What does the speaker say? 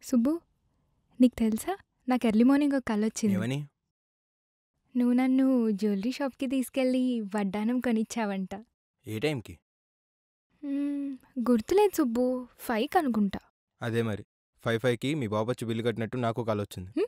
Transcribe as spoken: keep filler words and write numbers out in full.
సుబ్బు, నీకు తెలుసా నాకు ఎర్లీ మార్నింగ్ ఒక కల వచ్చింది. ఏమని? నువ్వు నన్ను జ్యువెలరీ షాప్కి తీసుకెళ్ళి వడ్డానం కొనిచ్చావంట. ఏ టైంకి? మ్మ్, గుర్తులేదు సుబ్బు, ఫైవ్ అనుకుంటా. అదే మరి ఫైవ్ ఫైవ్కి మీ బాబు వచ్చి బిల్లు కట్టినట్టు నాకు కాల్ వచ్చింది. హ్మ్?